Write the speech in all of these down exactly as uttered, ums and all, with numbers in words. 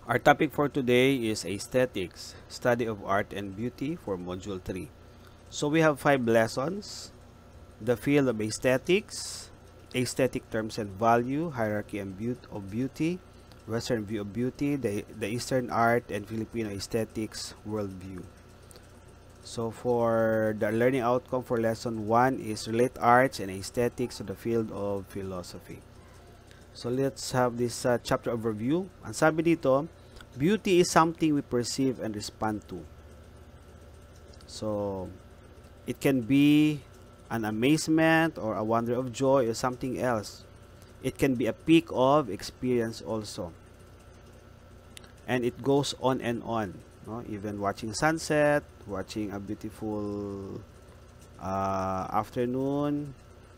Our topic for today is Aesthetics, Study of Art and Beauty for Module three. So we have five lessons: the field of aesthetics, aesthetic terms and value, hierarchy and beauty of beauty, Western view of beauty, the, the Eastern art and Filipino aesthetics worldview. So for the learning outcome for lesson one is relate arts and aesthetics to the field of philosophy. So let's have this uh, chapter overview. Ang sabi dito, beauty is something we perceive and respond to. So it can be an amazement or a wonder of joy or something else. It can be a peak of experience also. And it goes on and on. No? Even watching sunset, watching a beautiful uh, afternoon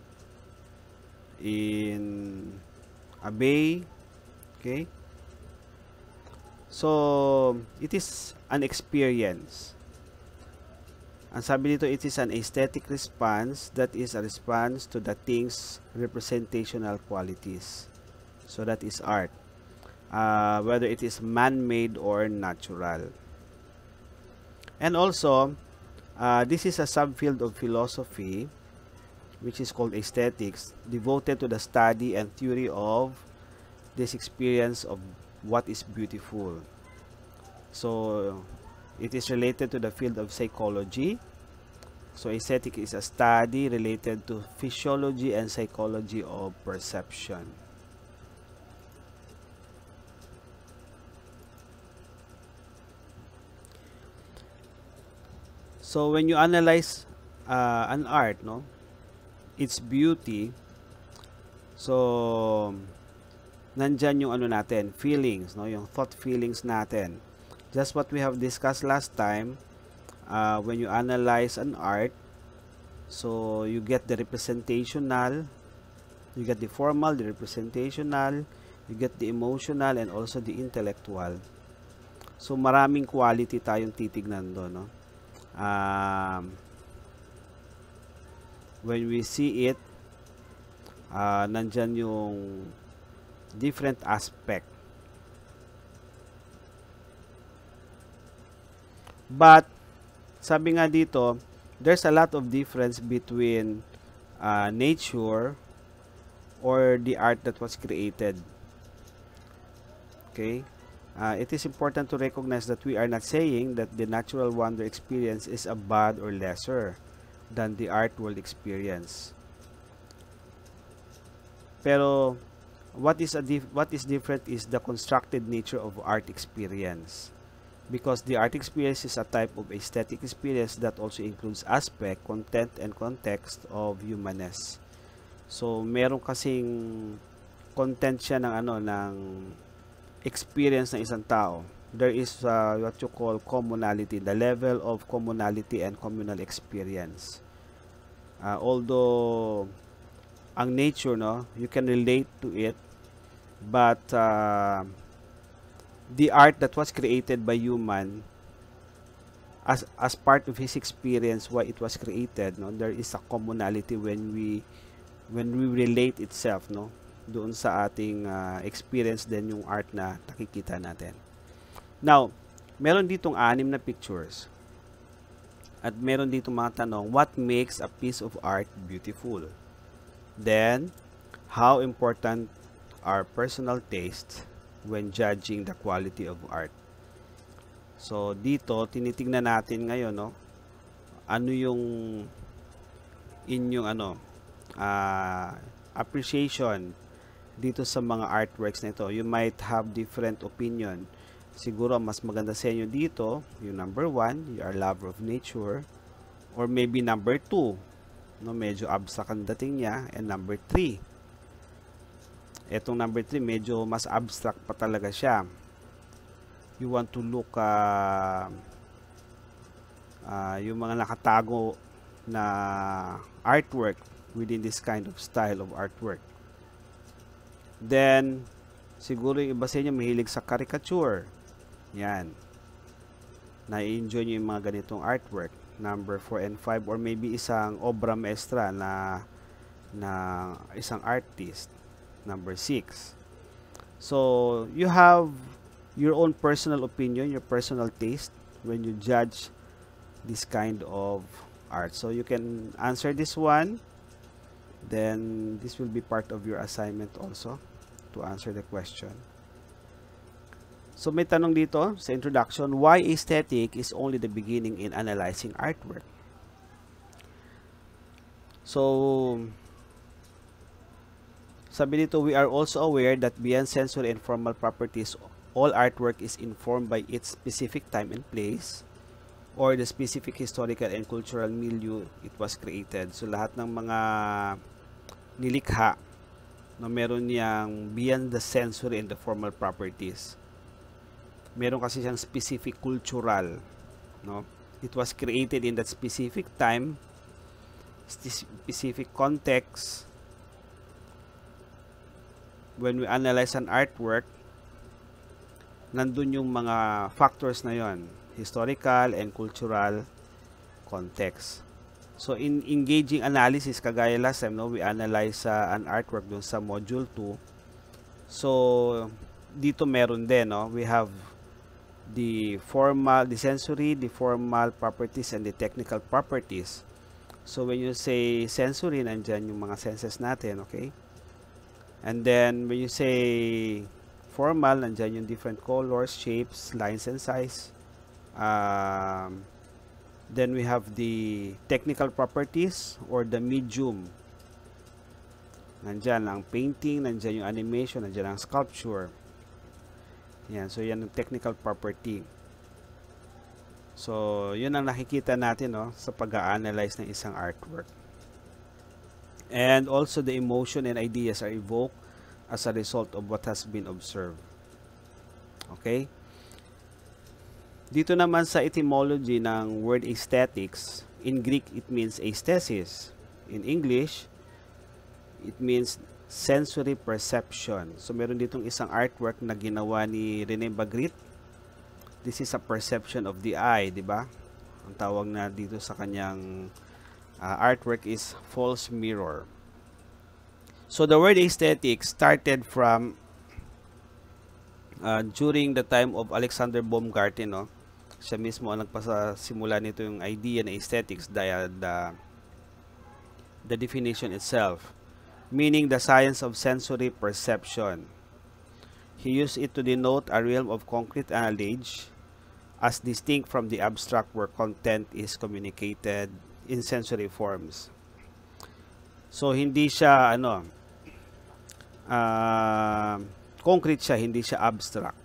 in a bay. Okay. So, it is an experience. Ang sabi dito, it is an aesthetic response that is a response to the thing's representational qualities. So, that is art. Uh, whether it is man-made or natural. And also, uh, this is a subfield of philosophy which is called aesthetics, devoted to the study and theory of this experience of what is beautiful. So, it is related to the field of psychology. So, aesthetic is a study related to physiology and psychology of perception. So, when you analyze uh, an art, no, its beauty, so, nandyan yung ano natin, feelings, no, yung thought feelings natin. Just what we have discussed last time, uh, when you analyze an art, so, you get the representational, you get the formal, the representational, you get the emotional, and also the intellectual. So, maraming quality tayong titignan doon, no. Um, when we see it, uh, nandyan yung different aspect. But, sabi nga dito, there's a lot of difference between uh, nature or the art that was created. Okay? Uh, it is important to recognize that we are not saying that the natural wonder experience is a bad or lesser than the art world experience. Pero what is a dif what is different is the constructed nature of art experience. Because the art experience is a type of aesthetic experience that also includes aspect, content, and context of humanness. So meron kasing content siya ng ano ng experience ng isang tao. There is uh, what you call communality, the level of communality and communal experience. Uh, although ang nature, no, you can relate to it, but uh, the art that was created by human, as as part of his experience why it was created, no, there is a communality when we when we relate itself, no, doon sa ating uh, experience din yung art na nakikita natin. Now, meron ditong anim na pictures. At meron ditong mga tanong, what makes a piece of art beautiful? Then, how important are personal tastes when judging the quality of art? So, dito, tinitingnan natin ngayon, no, ano yung inyong ano, uh, appreciation dito sa mga artworks na ito. You might have different opinion. Siguro mas maganda sa inyo dito, yung number one, you are lover of nature, or maybe number two, no, medyo abstract ang dating niya, and number three. Etong number three, medyo mas abstract pa talaga siya. You want to look uh, uh, yung mga nakatago na artwork within this kind of style of artwork. Then, siguro yung iba sa inyo mahilig sa caricature. Yan. Na-enjoy nyo yung mga ganitong artwork. Number four and five, or maybe isang obra maestra na na isang artist. Number six. So, you have your own personal opinion, your personal taste when you judge this kind of art. So you can answer this one, then this will be part of your assignment also to answer the question. So may tanong dito sa introduction, why aesthetic is only the beginning in analyzing artwork? So sabi dito, we are also aware that beyond sensory and formal properties, all artwork is informed by its specific time and place or the specific historical and cultural milieu it was created. So lahat ng mga nilikha no, meron niyang beyond the sensory and the formal properties. Meron kasi siyang specific cultural, no? It was created in that specific time, specific context. When we analyze an artwork, nandun yung mga factors na yon, historical and cultural context. So in engaging analysis, kagaya last time, no, we analyze uh, an artwork dun sa module two. So dito meron din, no, we have the formal, the sensory, the formal properties, and the technical properties. So when you say sensory, nandyan yung mga senses natin, okay? And then when you say formal, nandyan yung different colors, shapes, lines, and size. Um, then we have the technical properties or the medium. Nandyan ang painting, nandyan yung animation, nandyan ang sculpture. Yan, so yan ang technical property. So yun ang nakikita natin, no, sa pag-a-analyze ng isang artwork. And also the emotion and ideas are evoked as a result of what has been observed. Okay? Dito naman sa etymology ng word aesthetics, in Greek it means aesthesis. In English, it means sensory perception. So meron ditong isang artwork na ginawa ni René Magritte. This is a perception of the eye, di ba? Ang tawag na dito sa kanyang uh, artwork is false mirror. So the word aesthetic started from uh, during the time of Alexander Baumgarten, no? Siya mismo ang nagpasimula nito yung idea na aesthetics, the, the, the definition itself, meaning the science of sensory perception. He used it to denote a realm of concrete knowledge as distinct from the abstract where content is communicated in sensory forms. So hindi siya ano uh, concrete siya, hindi siya abstract.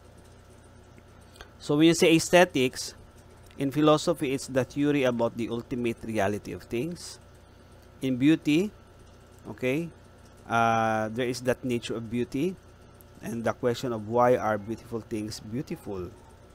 So when you say aesthetics, in philosophy it's the theory about the ultimate reality of things. In beauty, okay, uh, there is that nature of beauty and the question of why are beautiful things beautiful.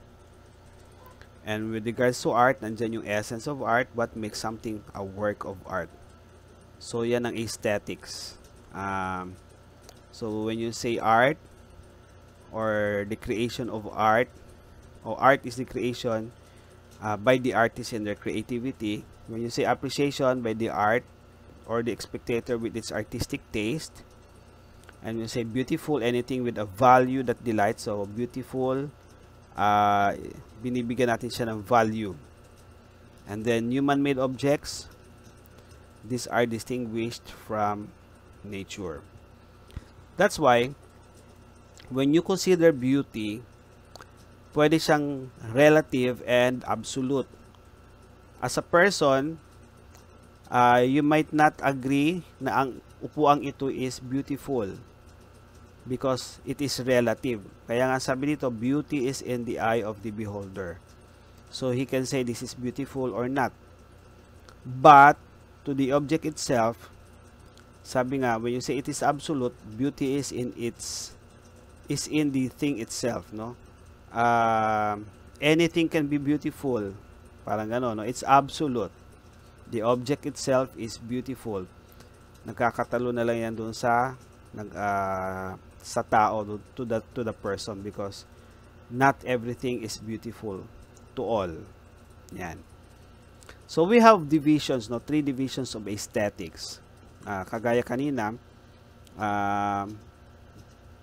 And with regards to art, nandyan yung essence of art, what makes something a work of art. So yan ang aesthetics. Um, so when you say art or the creation of art, or art is the creation uh, by the artist and their creativity. When you say appreciation by the art or the spectator with its artistic taste, and you say beautiful, anything with a value that delights. So beautiful, uh, binibigyan natin siya ng value. And then human-made objects, these are distinguished from nature. That's why when you consider beauty, pwede siyang relative and absolute. As a person, uh, you might not agree na ang upuang ito is beautiful because it is relative. Kaya nga sabi dito, beauty is in the eye of the beholder. So he can say this is beautiful or not. But to the object itself, sabi nga, when you say it is absolute, beauty is in its is in the thing itself, no? Uh, anything can be beautiful. Parang gano'n, no? It's absolute. The object itself is beautiful. Nagkakatalo na lang yan doon sa nag uh, sa tao, to the to the person, because not everything is beautiful to all. Yan. So we have divisions, no? Three divisions of aesthetics. Uh, kagaya kanina, uh,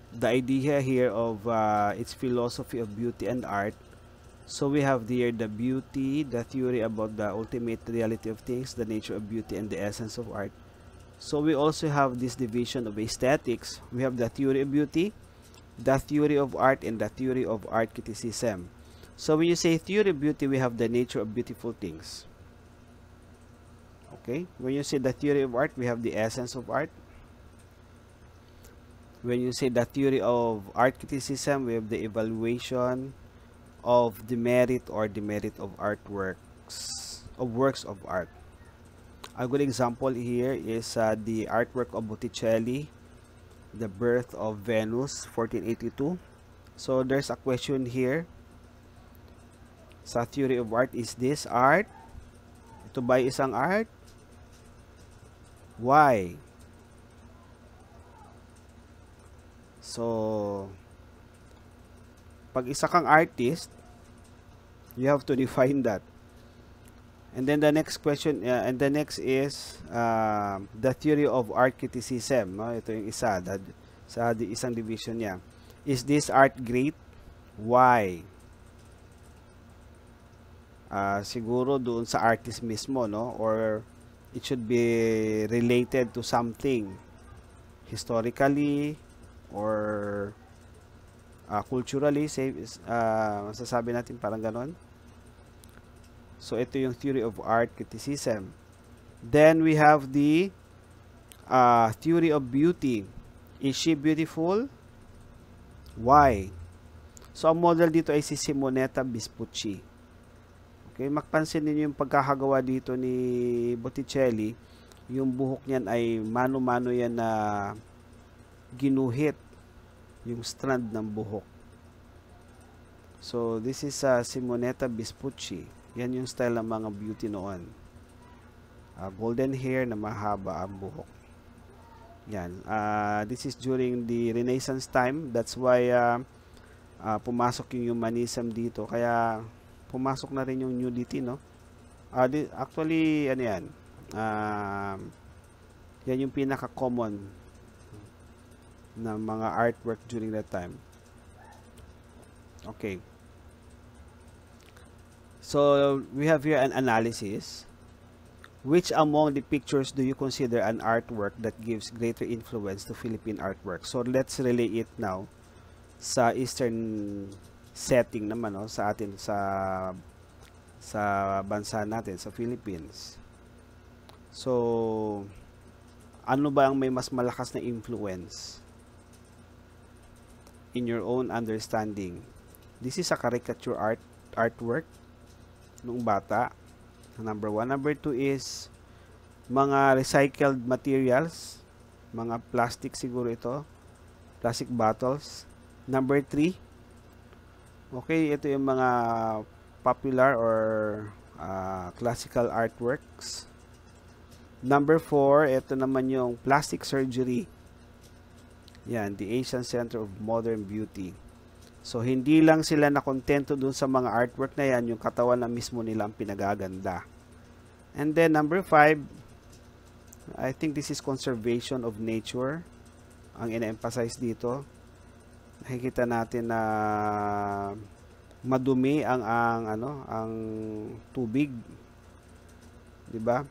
the idea here of uh, its philosophy of beauty and art. So we have here the beauty, the theory about the ultimate reality of things, the nature of beauty, and the essence of art. So we also have this division of aesthetics. We have the theory of beauty, the theory of art, and the theory of art criticism. So when you say theory of beauty, we have the nature of beautiful things. Okay, when you say the theory of art, we have the essence of art. When you say the theory of art criticism, we have the evaluation of the merit or demerit of artworks, of works of art. A good example here is uh, the artwork of Botticelli, The Birth of Venus, fourteen eighty-two. So there's a question here. Sa theory of art, is this art? Ito ba isang art? Why? So, pag isa kang artist, you have to define that. And then the next question, uh, and the next is uh, the theory of art criticism. No? Ito yung isa, that, sa di, isang division niya. Is this art great? Why? Uh, siguro doon sa artist mismo, no? Or it should be related to something historically or uh, culturally, say, uh, masasabi natin parang ganon. So ito yung theory of art criticism. Then we have the uh, theory of beauty. Is she beautiful? Why? So ang model dito ay si Simonetta Vespucci. Okay, magpansin niyo yung pagkakagawa dito ni Botticelli. Yung buhok niyan ay mano-mano yan na ginuhit yung strand ng buhok. So this is uh, Simonetta Vespucci. Yan yung style ng mga beauty noon. Uh, golden hair na mahaba ang buhok. Yan. Uh, this is during the Renaissance time. That's why uh, uh, pumasok yung humanism dito. Kaya pumasok na rin yung nudity, no? Uh, di, actually, ano yan? Uh, yan yung pinaka-common na mga artwork during that time. Okay. So, we have here an analysis. Which among the pictures do you consider an artwork that gives greater influence to Philippine artwork? So, let's relay it now sa Eastern setting naman, no? Sa atin, sa sa bansa natin, sa Philippines. So, ano ba ang may mas malakas na influence in your own understanding? This is a caricature art artwork nung bata. Number one. Number two is mga recycled materials, mga plastic siguro ito, plastic bottles. Number three, okay, ito yung mga popular or uh, classical artworks. Number four, ito naman yung plastic surgery. Yan, the Asian Center of Modern Beauty. So, hindi lang sila nakontento dun sa mga artwork na yan, yung katawan na mismo nila ang pinagaganda. And then, number five, I think this is conservation of nature. Ang ina-emphasize dito. Nakikita natin na madumi ang, ang, ano, ang tubig. Diba?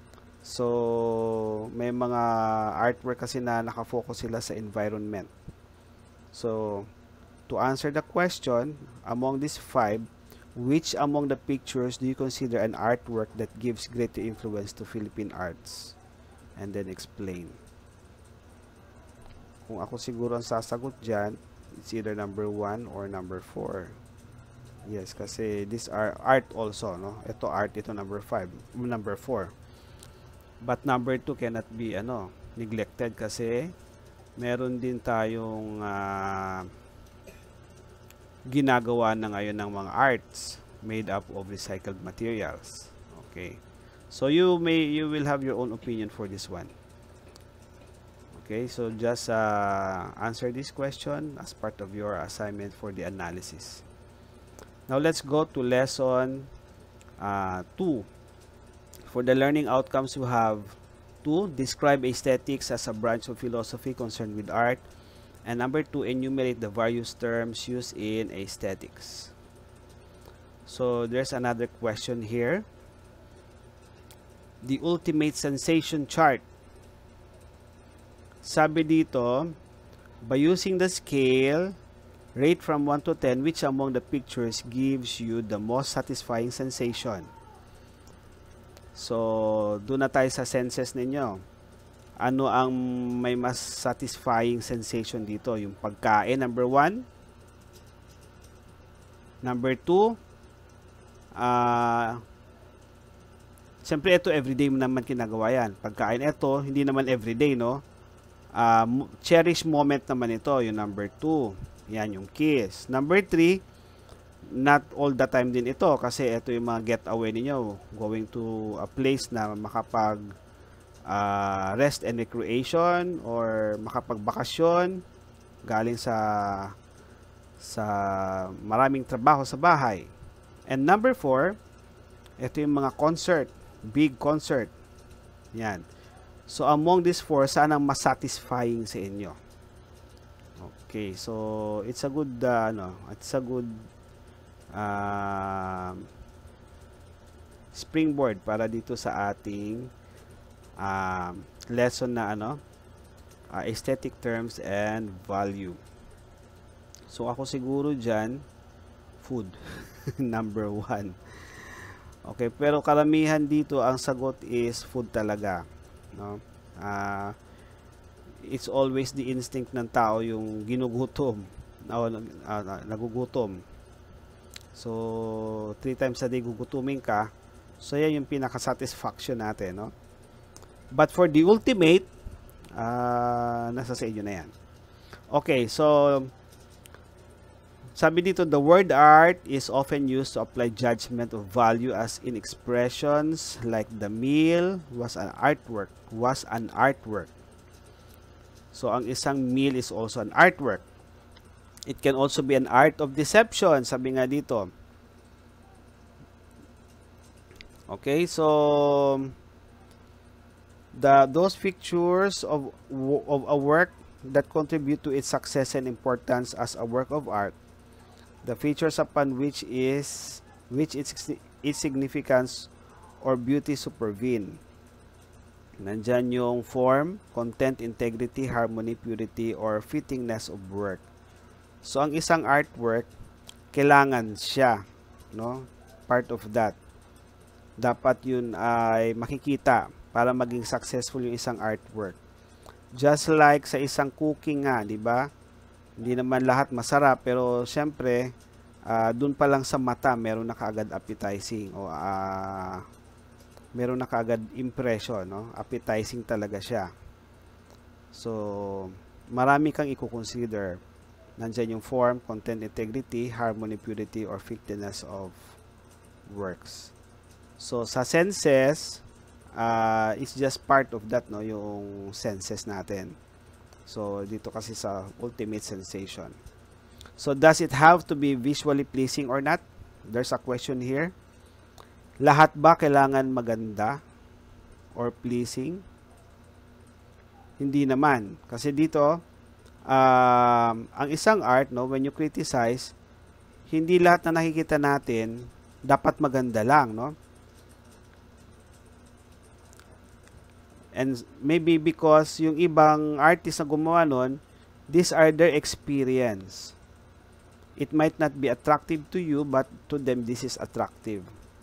So, may mga artwork kasi na nakafocus sila sa environment. So, to answer the question, among these five, which among the pictures do you consider an artwork that gives greater influence to Philippine arts? And then explain. Kung ako siguro ang sasagot dyan, it's either number one or number four. Yes, kasi these are art also, no? Ito art, ito number five, number four. But number two cannot be, ano, neglected kasi meron din tayong uh, ginagawa na ngayon ng mga arts made up of recycled materials. Okay. So you may you will have your own opinion for this one. Okay, so just uh, answer this question as part of your assignment for the analysis. Now let's go to lesson uh, two. For the learning outcomes, you have to describe aesthetics as a branch of philosophy concerned with art. And number two, enumerate the various terms used in aesthetics. So there's another question here. The ultimate sensation chart. Sabi dito, by using the scale, rate from one to ten, which among the pictures gives you the most satisfying sensation? So, doon na tayo sa senses ninyo. Ano ang may mas satisfying sensation dito? Yung pagkain, number one. Number two, ah, uh, siyempre ito everyday mo naman kinagawa yan. Pagkain ito, hindi naman everyday, no? Uh, cherish moment naman ito, yung number two. Yan, yung kiss. Number three, not all the time din ito kasi ito yung mga getaway ninyo, going to a place na makapag uh, rest and recreation or makapagbakasyon galing sa sa maraming trabaho sa bahay. And number four, ito yung mga concert, big concert. Yan. So among these four, saan ang mas satisfying sa inyo? Okay, so it's a good uh, ano, it's a good Uh, springboard para dito sa ating uh, lesson na ano uh, aesthetic terms and value. So ako siguro dyan food number one. Okay, pero karamihan dito ang sagot is food talaga, no? Uh, it's always the instinct ng tao yung ginugutom o uh, nagugutom. So, three times a day gugutumin ka. So, yan yung pinaka-satisfaction natin, no? But for the ultimate, uh, nasa sa inyo na yan. Okay, so, sabi dito, the word art is often used to apply judgment of value as in expressions like the meal was an artwork, was an artwork. So, ang isang meal is also an artwork. It can also be an art of deception, sabi nga dito. Okay, so the those pictures of of a work that contribute to its success and importance as a work of art, the features upon which is which its its significance or beauty supervene. Nandyan yung form, content, integrity, harmony, purity, or fittingness of work. So, ang isang artwork, kailangan siya, no? Part of that. Dapat yun ay makikita para maging successful yung isang artwork. Just like sa isang cooking nga, di ba? Hindi naman lahat masarap, pero syempre, uh, dun pa lang sa mata, meron na kaagad appetizing o uh, meron na kaagad impression, no? Appetizing talaga siya. So, marami kang i-consider. Nandiyan yung form, content, integrity, harmony, purity, or fitness of works. So, sa senses, uh, it's just part of that, no, yung senses natin. So, dito kasi sa ultimate sensation. So, does it have to be visually pleasing or not? There's a question here. Lahat ba kailangan maganda or pleasing? Hindi naman. Kasi dito, Um, ang isang art, no, when you criticize, hindi lahat na nakikita natin dapat maganda lang, no? And maybe because yung ibang artist na gumawa nun, these are their experience. It might not be attractive to you, but to them this is attractive.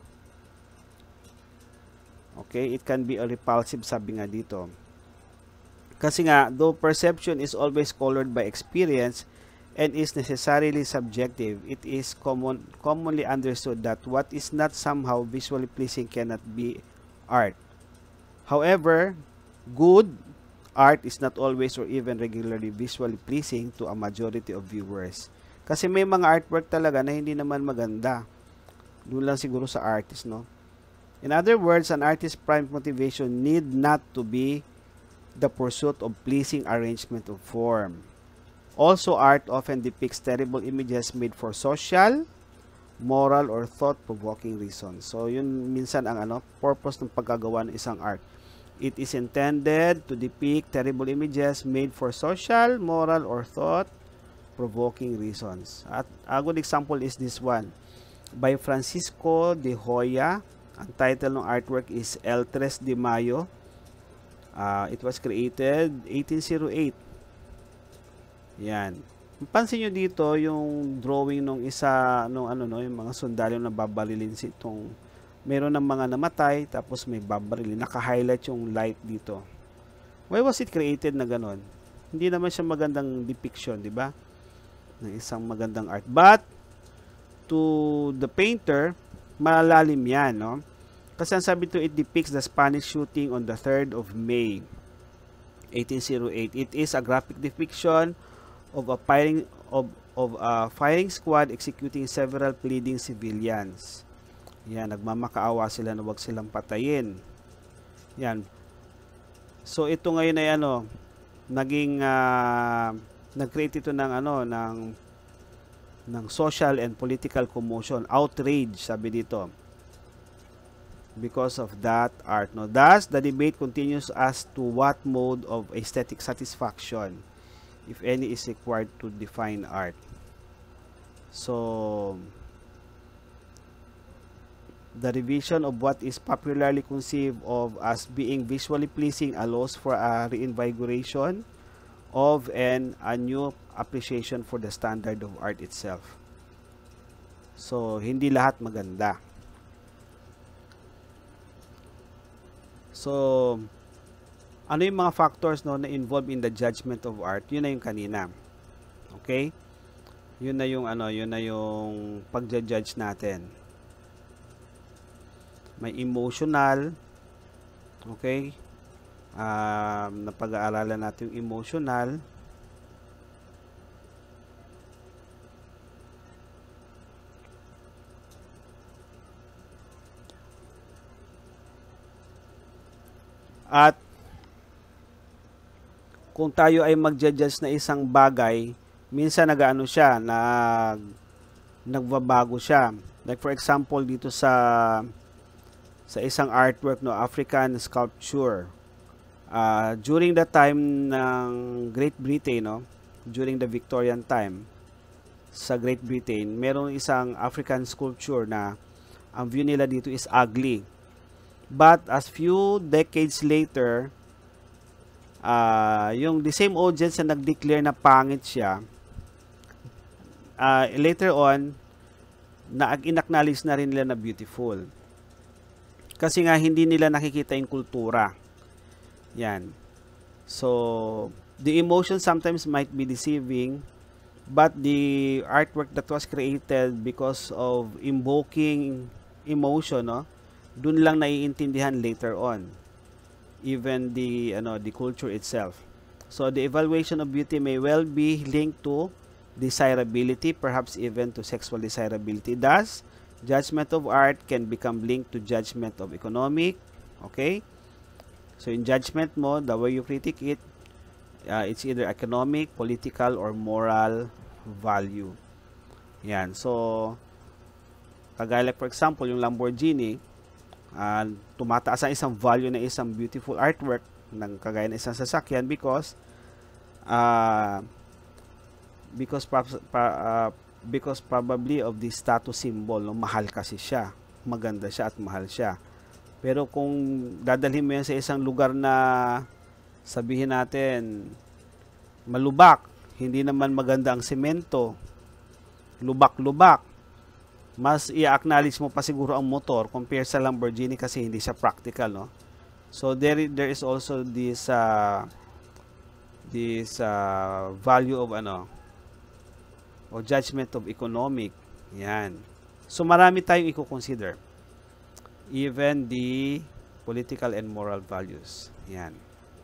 Okay, it can be a repulsive, sabi nga dito. Kasi nga, though perception is always colored by experience and is necessarily subjective, it is common, commonly understood that what is not somehow visually pleasing cannot be art. However, good art is not always or even regularly visually pleasing to a majority of viewers. Kasi may mga artwork talaga na hindi naman maganda. Doon lang siguro sa artist, no? In other words, an artist's prime motivation need not to be the pursuit of pleasing arrangement of form. Also, art often depicts terrible images made for social, moral, or thought-provoking reasons. So, yun minsan ang ano, purpose ng pagkagawa ng isang art It is intended to depict terrible images made for social, moral, or thought-provoking reasons. At a good example is this one by Francisco de Hoya. Ang title ng artwork is El Tres de Mayo. Uh, it was created eighteen oh eight. Yan. Pansin nyo dito yung drawing nung isa, nung ano no, yung mga sundalo na babarilin si itong meron ng mga namatay, tapos may babarilin. Naka-highlight yung light dito. Why was it created na ganon? Hindi naman siya magandang depiction, di ba? Ng isang magandang art. But, to the painter, malalim yan, no? Kasi ang sabi to, it depicts the Spanish shooting on the third of May, eighteen oh eight. It is a graphic depiction of a firing of of a firing squad executing several pleading civilians. Yan, nagmamakaawa sila na wag silang patayin. Yan. So ito ngayon ay ano, naging uh, nag-create ito ng ano ng ng social and political commotion, outrage sabi dito. Because of that art, no. Thus, the debate continues as to what mode of aesthetic satisfaction, if any, is required to define art. So, the revision of what is popularly conceived of as being visually pleasing allows for a reinvigoration of and a new appreciation for the standard of art itself. So, hindi lahat maganda. So, ano yung mga factors no, na involved in the judgment of art? Yun na yung kanina. Okay? Yun na yung ano, yun na yung pagja-judge natin. May emotional, okay? Um, napag-aaralan natin yung emotional. At kung tayo ay magja-judge na isang bagay, minsan nag-ano siya, nag nagbabago siya. Like for example dito sa sa isang artwork no, African sculpture. Uh, during the time ng Great Britain, no, during the Victorian time sa Great Britain, merong isang African sculpture na ang view nila dito is ugly. But as few decades later, uh, yung the same audience na nag-declare na pangit siya, uh, later on, na in-acknowledge na rin nila na beautiful. Kasi nga hindi nila nakikita yung kultura. Yan. So, the emotion sometimes might be deceiving, but the artwork that was created because of invoking emotion, no, dun lang naiintindihan later on. Even the ano the culture itself. So, the evaluation of beauty may well be linked to desirability, perhaps even to sexual desirability. Thus, judgment of art can become linked to judgment of economic. Okay? So, in judgment mo, the way you critique it, uh, it's either economic, political, or moral value. Yan. So, kagaya like for example, yung Lamborghini, uh, tumataas ang isang value na isang beautiful artwork ng kagaya ng isang sasakyan because uh, because pa, pa, uh, because probably of the status symbol, no, mahal kasi siya, maganda siya at mahal siya. Pero kung dadalhin mo yan sa isang lugar na sabihin natin malubak, hindi naman maganda ang semento, lubak-lubak, mas i-acknowledge mo pa siguro ang motor compare sa Lamborghini kasi hindi siya practical, no? So there there is also this uh, this uh, value of ano o judgment of economic. Yan. So, marami tayong i-consider. Even the political and moral values. Yan.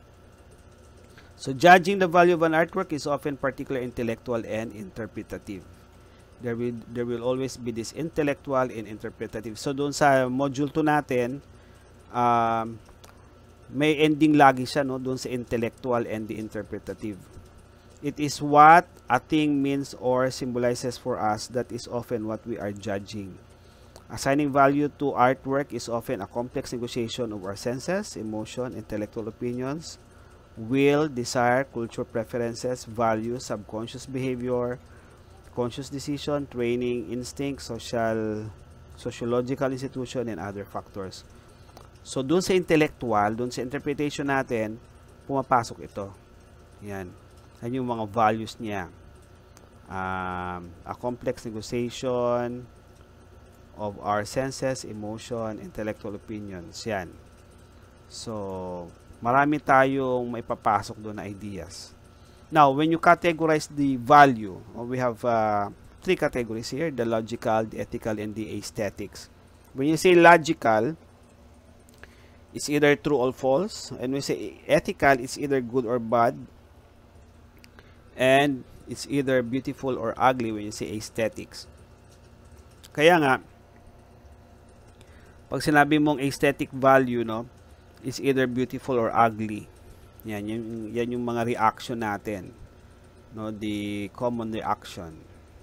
So, judging the value of an artwork is often particularly intellectual and interpretative. There will, there will always be this intellectual and interpretative. So, doon sa module two natin, um, may ending lagi siya, no? Doon sa intellectual and the interpretative. It is what a thing means or symbolizes for us that is often what we are judging. Assigning value to artwork is often a complex negotiation of our senses, emotion, intellectual opinions, will, desire, culture preferences, values, subconscious behavior, conscious decision, training, instinct, social, sociological institution, and other factors. So, dun sa intellectual, dun sa interpretation natin, pumapasok ito. Yan. Yan yung mga values niya. Um, a complex negotiation of our senses, emotion, intellectual opinions. Yan. So, marami tayong maipapasok doon na ideas. Now, when you categorize the value, we have uh, three categories here, the logical, the ethical, and the aesthetics. When you say logical, it's either true or false. And when you say ethical, it's either good or bad. And it's either beautiful or ugly when you say aesthetics. Kaya nga, pag sinabi mong aesthetic value, no, it's either beautiful or ugly. Yan, yan, yan yung mga reaction natin. No, the common reaction.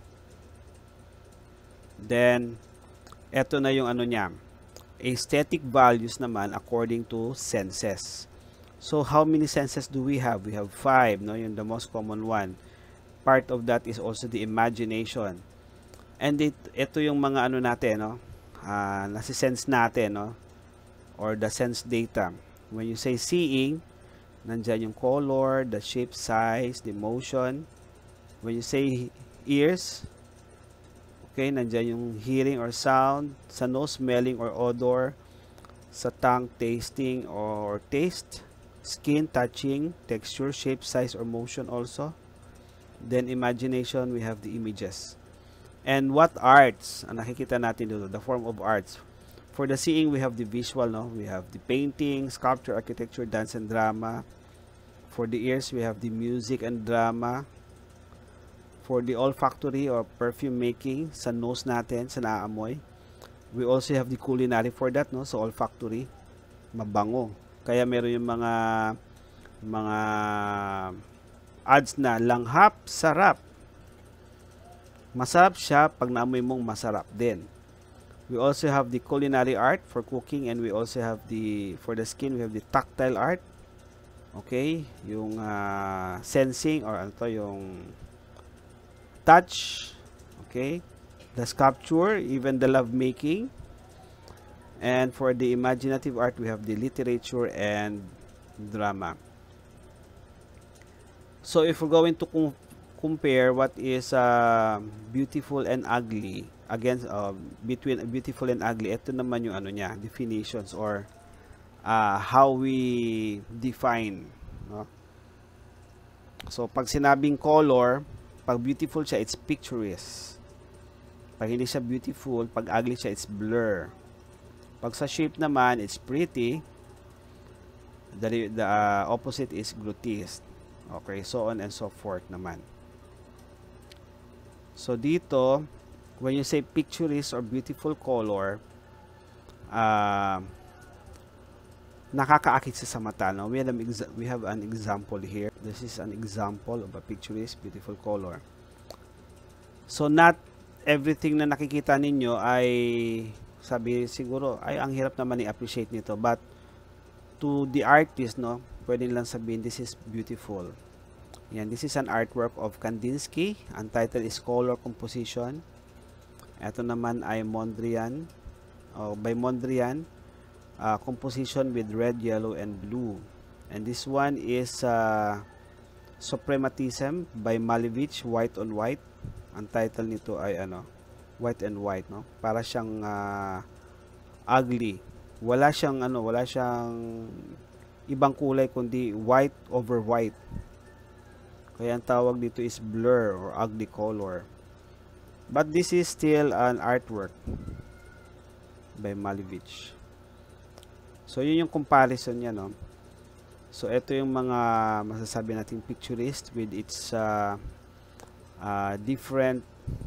Then, eto na yung ano niya. Aesthetic values naman according to senses. So, how many senses do we have? We have five, no? Yung the most common one. Part of that is also the imagination. And it, ito yung mga ano natin, no? Uh, nasi-sense natin, no? Or the sense data. When you say seeing, nandyan yung color, the shape, size, the motion. When you say ears, okay, nandyan yung hearing or sound, sa nose, smelling or odor, sa tongue, tasting or taste, skin, touching, texture, shape, size or motion also. Then imagination, we have the images. And what arts? Ang nakikita natin dito, the form of arts. For the seeing, we have the visual, no? We have the painting, sculpture, architecture, dance and drama. For the ears, we have the music and drama. For the olfactory or perfume making, sa nose natin, sa naamoy. We also have the culinary for that, no? So olfactory, mabango. Kaya meron yung mga mga ads na langhap, sarap. Masarap siya pag naamoy mong masarap din. We also have the culinary art for cooking, and we also have the, for the skin, we have the tactile art. Okay, yung uh, sensing or ano to, yung touch. Okay, the sculpture, even the love making. And for the imaginative art, we have the literature and drama. So if we're going to com compare what is uh, beautiful and ugly against uh, between beautiful and ugly, ito naman yung ano niya, definitions or uh, how we define, no? So pag sinabing color, pag beautiful siya, it's picturesque. Pag hindi siya beautiful, pag ugly siya, it's blur. Pag sa shape naman, it's pretty. The, the uh, opposite is grotesque. Okay, so on and so forth naman. So dito, when you say picturesque or beautiful color, uh, nakakaakit siya sa mata, no? We have, an we have an example here. This is an example of a picturesque, beautiful color. So not everything na nakikita ninyo ay sabi siguro ay ang hirap naman i-appreciate nito, but to the artist, no, pwede lang sabihin this is beautiful. Yan, this is an artwork of Kandinsky. Ang title is Color Composition. Ito naman ay Mondrian, oh, by Mondrian, uh, composition with red, yellow, and blue. And this one is uh, Suprematism by Malevich, White on White. Ang title nito ay ano, White and White, no? Para siyang uh, ugly. Wala siyang ano, wala siyang ibang kulay kundi white over white. Kaya ang tawag dito is blur or ugly color. But this is still an artwork by Malevich. So yun yung comparison niya, no? So ito yung mga masasabi nating picturist with its uh, uh, different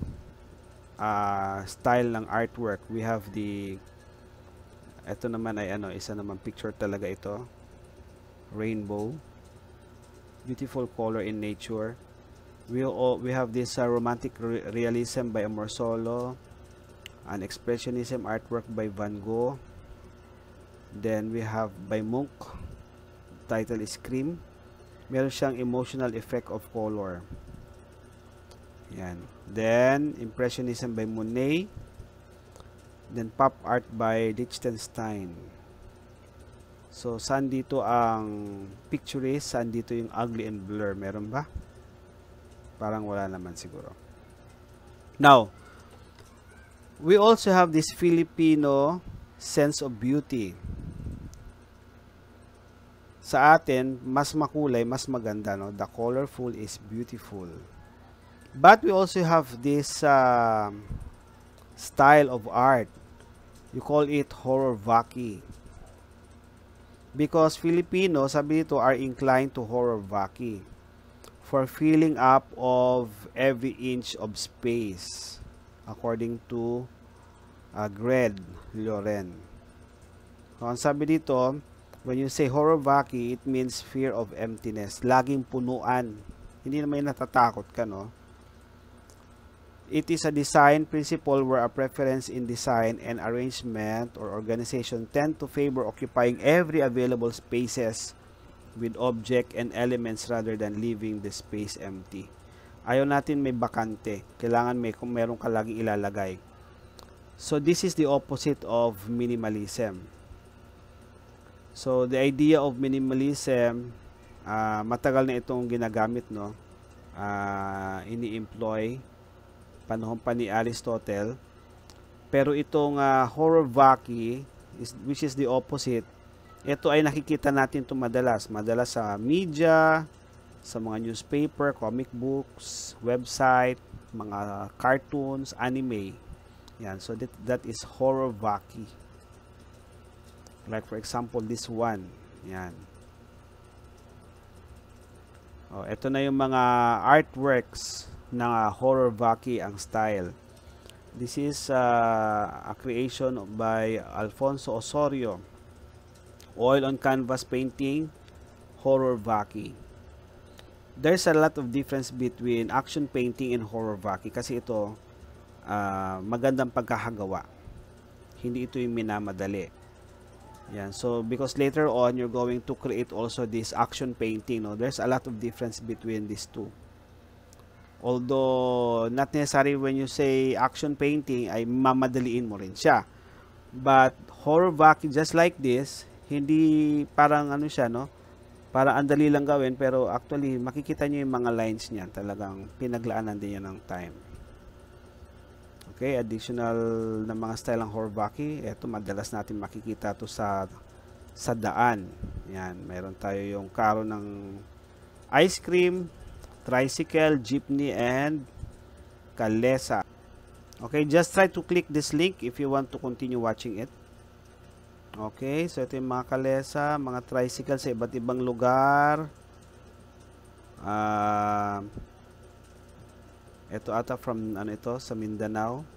uh, style ng artwork. We have the, ito naman ay ano, isa naman picture talaga ito. Rainbow. Beautiful color in nature. We all, we have this uh, romantic re realism by Amorsolo. an expressionism artwork by Van Gogh. Then we have by Munch, title is Scream. Meron siyang emotional effect of color. Yan. Then impressionism by Monet. Then pop art by Lichtenstein. So saan dito ang picturist, saan dito yung ugly and blur? Meron ba? Parang wala naman siguro. Now, we also have this Filipino sense of beauty. Sa atin, mas makulay, mas maganda, no? The colorful is beautiful. But we also have this uh, style of art. You call it horror-vaki. Because Filipino, sabi dito, are inclined to horror-vaki for filling up of every inch of space, according to uh, Gred Loren. So, ang sabi dito, when you say horror-vaki, it means fear of emptiness. Laging punuan. Hindi naman natatakot ka, no? It is a design principle where a preference in design and arrangement or organization tend to favor occupying every available spaces with object and elements rather than leaving the space empty. Ayaw natin may bakante. Kailangan may kung meron ka laging ilalagay. So this is the opposite of minimalism. So the idea of minimalism, uh, matagal na itong ginagamit, no? Uh, ini-employ panahon pa ni Aristotle. Pero itong uh, horror-vaki, is, which is the opposite, ito ay nakikita natin ito madalas. Madalas sa media, sa mga newspaper, comic books, website, mga cartoons, anime. Yan. So that, that is horror-vaki. Like for example, this one. Yan. Oh, ito na yung mga artworks ng uh, horror-vaki ang style. This is uh, a creation by Alfonso Osorio. Oil on canvas painting, horror-vaki. There's a lot of difference between action painting and horror-vaki kasi ito uh, magandang pagkakagawa. Hindi ito yung minamadali. Yan. So because later on you're going to create also this action painting, no? There's a lot of difference between these two. Although not necessarily when you say action painting ay mamadaliin mo rin siya. But horror-vaki just like this, hindi parang ano siya, no? Parang andali lang gawin, pero actually makikita niyo yung mga lines niya. Talagang pinaglaanan din yan ng time. Okay, additional na mga style ng horror-vaki. Ito madalas natin makikita to sa sa daan. Yan, meron tayo yung karo ng ice cream, tricycle, jeepney, and kalesa. Okay, just try to click this link if you want to continue watching it. Okay, so ito yung mga kalesa, mga tricycle sa iba't ibang lugar. Uh, ito ata from, ano ito, sa Mindanao.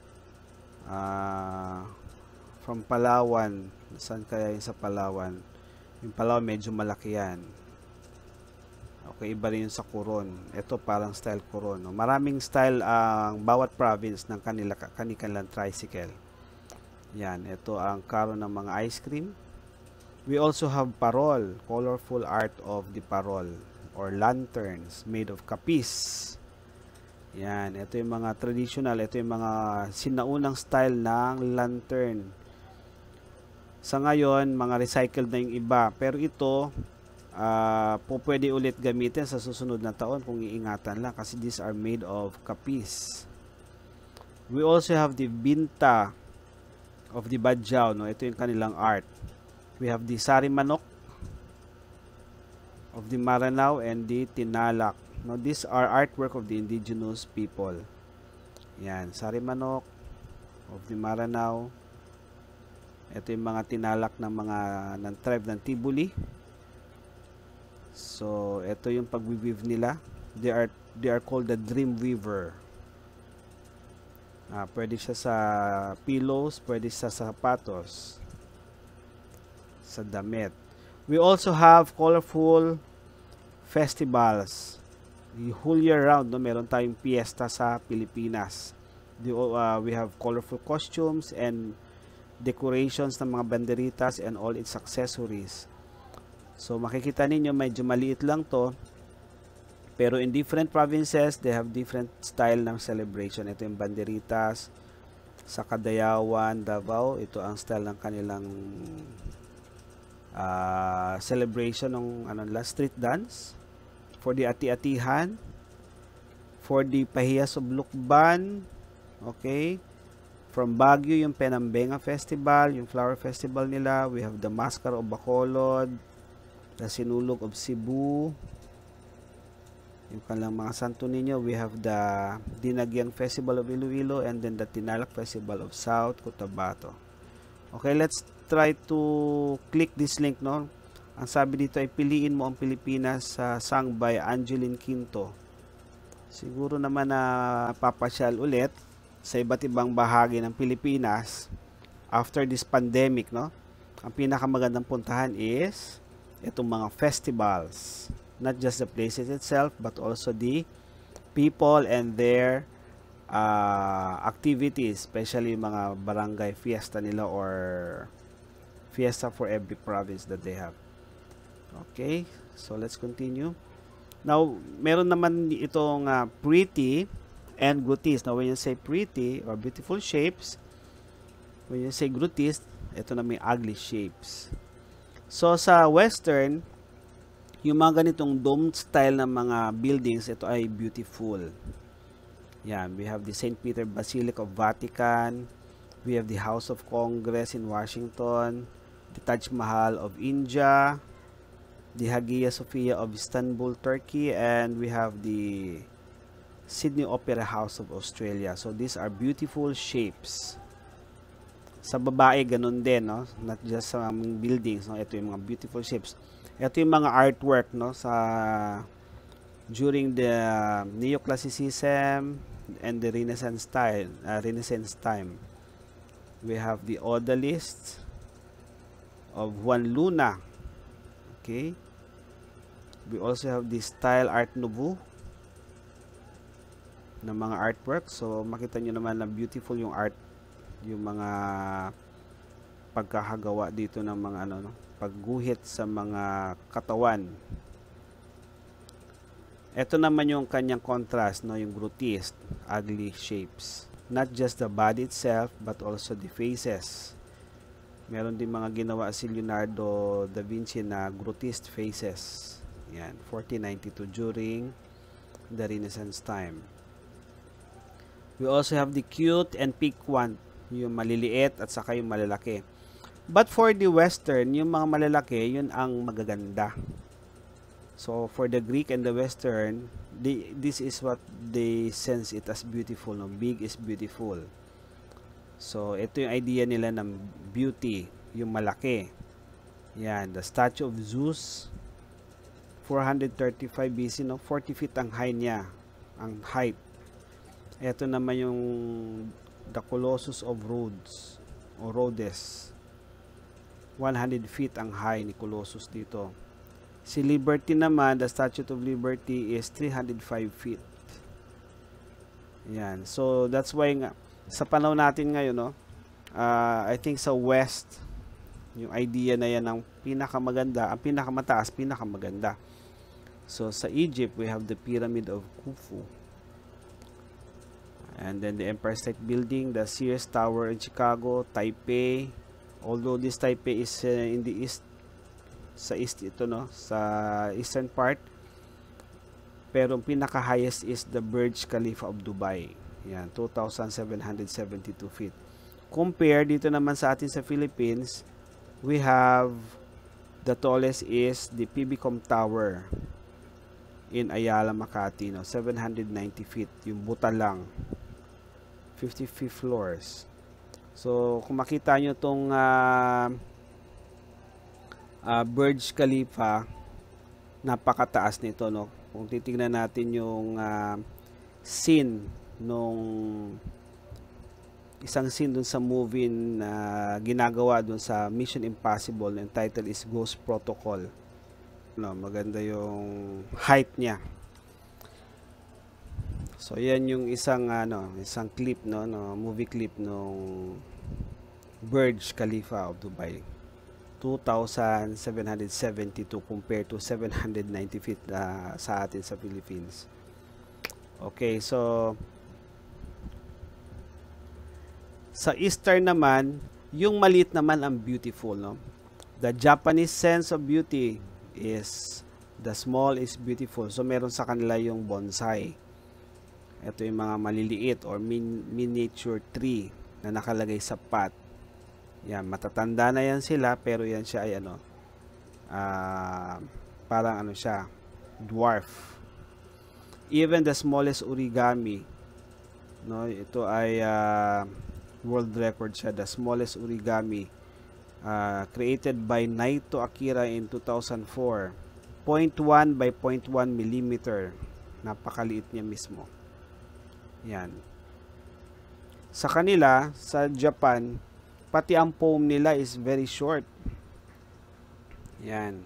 Uh, from Palawan. Saan kaya yung sa Palawan? Yung Palawan medyo malaki yan. Okay, iba rin sa Coron. Ito parang style Coron. No? Maraming style ang uh, bawat province ng kanila kanilang tricycle. Yan, ito ang karo ng mga ice cream. We also have parol, colorful art of the parol or lanterns made of kapis. Yan, ito yung mga traditional, ito yung mga sinaunang style ng lantern. Sa ngayon, mga recycled na yung iba. Pero ito, Uh, po pwede ulit gamitin sa susunod na taon kung iingatan lang kasi these are made of kapis. We also have the binta of the Badjao, no? Ito yung kanilang art. We have the sari manok of the Maranao and the tinalak. No, these are artwork of the indigenous people. Yan, sari manok of the Maranao. Ito yung mga tinalak ng mga ng tribe ng Tibuli. So, ito yung pag-weave nila. They are, they are called the dream weaver. Ah, pwede siya sa pillows, pwede siya sa sapatos, sa damit. We also have colorful festivals. The whole year round, no, meron tayong piyesta sa Pilipinas. The, uh, we have colorful costumes and decorations ng mga banderitas and all its accessories. So makikita ninyo medyo maliit lang to, pero in different provinces they have different style ng celebration. Ito yung banderitas sa Cadayawan, Davao, ito ang style ng kanilang uh, celebration ng ano nila, street dance. For the ati-atihan, for the Pahiyas of Lukban, okay, from Baguio yung Penambenga Festival, yung Flower Festival nila. We have the Mascara of Bacolod, the Sinulog of Cebu, yung kanilang mga santo ninyo. We have the Dinagyang Festival of Iloilo, and then the Tinalak Festival of South Cotabato. Okay, let's try to click this link, no? Ang sabi dito ay piliin mo ang Pilipinas sa uh, sung by Angeline Quinto. Siguro naman na uh, papasyal ulit sa iba't ibang bahagi ng Pilipinas after this pandemic, no? Ang pinakamagandang puntahan is itong mga festivals. Not just the places itself, but also the people and their uh, activities, especially mga barangay fiesta nila or fiesta for every province that they have. Okay, so let's continue. Now, meron naman itong uh, pretty and grotesque. Now, when you say pretty or beautiful shapes, when you say grotesque, ito na may ugly shapes. So, sa Western, yung mga ganitong dome style ng mga buildings, ito ay beautiful. Yan, we have the Saint Peter Basilica of Vatican, we have the House of Congress in Washington, the Taj Mahal of India, the Hagia Sophia of Istanbul, Turkey, and we have the Sydney Opera House of Australia. So these are beautiful shapes. Sa babae, ganun din, no? Not just sa um, buildings, no? Ito yung mga beautiful shapes. Ito yung mga artwork, no? Sa during the uh, Neoclassicism and the Renaissance style, uh, Renaissance time. We have the Odalisque of Juan Luna. Okay. We also have the style Art Nouveau na mga artwork. So makita nyo naman na beautiful yung art, yung mga pagkakagawa dito ng mga ano, no, pagguhit sa mga katawan. Ito naman yung kanyang contrast, no, yung grotesque, ugly shapes. Not just the body itself, but also the faces. Meron din mga ginawa si Leonardo da Vinci na grotesque faces. Yan, fourteen ninety-two during the Renaissance time. We also have the cute and piquant, yung maliliit at saka yung malalaki. But for the Western, yung mga malalaki, yun ang magaganda. So for the Greek and the Western, they, this is what they sense it as beautiful. No? Big is beautiful. So ito yung idea nila ng beauty, yung malaki. Yan, the statue of Zeus, four thirty-five B C, no? forty feet ang height niya, ang height. Ito naman yung the Colossus of Rhodes o Rhodes, one hundred feet ang height ni Colossus dito. Si Liberty naman, the Statue of Liberty is three hundred five feet. Yan. So that's why nga sa panahon natin ngayon, no, uh, I think sa West, yung idea na yan ng pinakamaganda, ang pinakamataas, pinakamaganda. So sa Egypt, we have the Pyramid of Khufu. And then the Empire State Building, the Sears Tower in Chicago, Taipei. Although this Taipei is uh, in the east, sa east ito, no, sa eastern part. Pero ang pinaka-highest is the Burj Khalifa of Dubai. Yan, two thousand seven hundred seventy-two feet. Compare dito naman sa atin sa Philippines, we have the tallest is the P B Com Tower in Ayala, Makati, no, seven hundred ninety feet, yung buta lang, fifty-fifth floors. So kung makita nyo tong uh, uh, Burj Khalifa, napakataas nito, no. Kung titingnan natin yung uh, scene nung isang scene dun sa movie na uh, ginagawa dun sa Mission Impossible, and title is Ghost Protocol. No, maganda yung height niya. So yan yung isang ano, isang clip no, no movie clip nung Burj Khalifa of Dubai. two thousand seven hundred seventy-two compared to seven hundred ninety feet uh, sa atin sa Philippines. Okay, so sa Eastern naman, yung maliit naman ang beautiful, no? The Japanese sense of beauty is the small is beautiful. So meron sa kanila yung bonsai. Ito yung mga maliliit or min miniature tree na nakalagay sa pot. Yan, matatanda na yan sila pero yan siya ay ano, uh, parang ano siya, dwarf. Even the smallest origami, no, ito ay uh, world record siya, the smallest origami uh, created by Naito Akira in two thousand four, zero point one by zero point one millimeter. Napakaliit niya mismo. Yan. Sa kanila, sa Japan, pati ang foam nila is very short. Yan.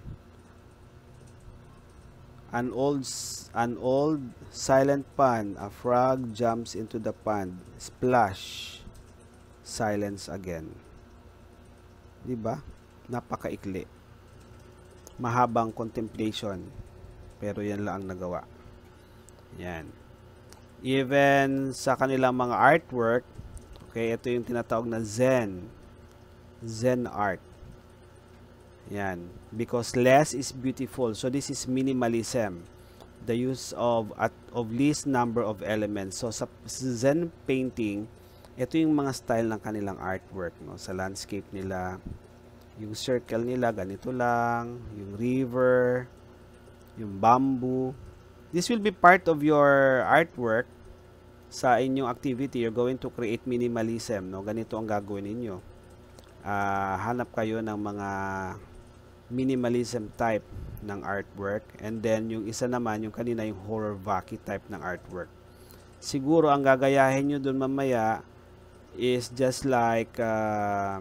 An old, an old silent pond. A frog jumps into the pond. Splash. Silence again. Diba? Napakaikli. Mahabang contemplation. Pero yan lang ang nagawa. Yan. Even sa kanilang mga artwork, okay, ito yung tinatawag na Zen. Zen art. Yan. Because less is beautiful. So this is minimalism. The use of at of least number of elements. So sa Zen painting, ito yung mga style ng kanilang artwork, no? Sa landscape nila, yung circle nila ganito lang, yung river, yung bamboo. This will be part of your artwork sa inyong activity. You're going to create minimalism, no? Ganito ang gagawin ninyo. Uh, hanap kayo ng mga minimalism type ng artwork, and then yung isa naman, yung kanina, yung horror vaki type ng artwork. Siguro ang gagayahin nyo dun mamaya is just like uh,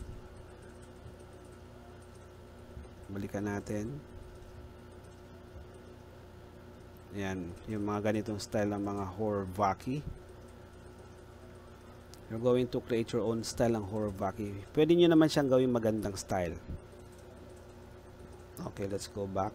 balikan natin. Yan, yung mga ganitong style ng mga horror vaki. You're going to create your own style ng horror vaki. Pwede nyo naman siyang gawing magandang style. Okay, let's go back.